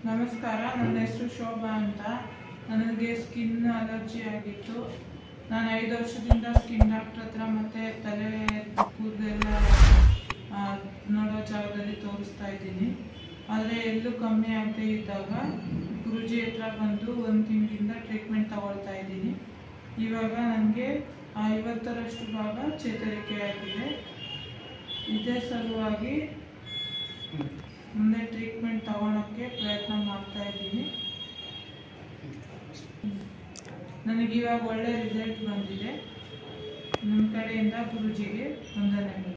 ನಮಸ್ಕಾರ, ನನ್ನ ಹೆಸರು ಶೋಭಾ ಅಂತ. ನನಗೆ ಸ್ಕಿನ್ ಅಲರ್ಜಿ ಆಗಿತ್ತು. ನಾನು 5 ವರ್ಷದಿಂದ ಸ್ಕಿನ್ ಡಾಕ್ಟರ್ ಹತ್ರ ಮತ್ತು ತಲೆ ಕೂದಲೆಲ್ಲ ನೋಡೋ ಜಾಗದಲ್ಲಿ ತೋರಿಸ್ತಾ ಇದ್ದೀನಿ. ಆದರೆ ಎಲ್ಲೂ ಕಮ್ಮಿ ಆಗದೆ ಇದ್ದಾಗ ಗುರೂಜಿ ಹತ್ರ ಬಂದು 1 ತಿಂಗಳಿಂದ ಟ್ರೀಟ್ಮೆಂಟ್ ತಗೊಳ್ತಾ ಇದ್ದೀನಿ. ಇವಾಗ ನನಗೆ 50ರಷ್ಟು ಭಾಗ ಚೇತರಿಕೆ ಆಗಿದೆ. ಇದೇ ಸಲುವಾಗಿ ಮುಂದೆ ಟ್ರೀಟ್ಮೆಂಟ್ ತಗೊಳ್ಳೋಕ್ಕೆ ಪ್ರಯತ್ನ ಮಾಡ್ತಾ ಇದ್ದೀನಿ. ನನಗಿವಾಗ ಒಳ್ಳೆ ರಿಸಲ್ಟ್ ಬಂದಿದೆ. ನಿಮ್ಮ ಕಡೆಯಿಂದ ಗುರೂಜಿಗೆ ವಂದನೆಗಳು.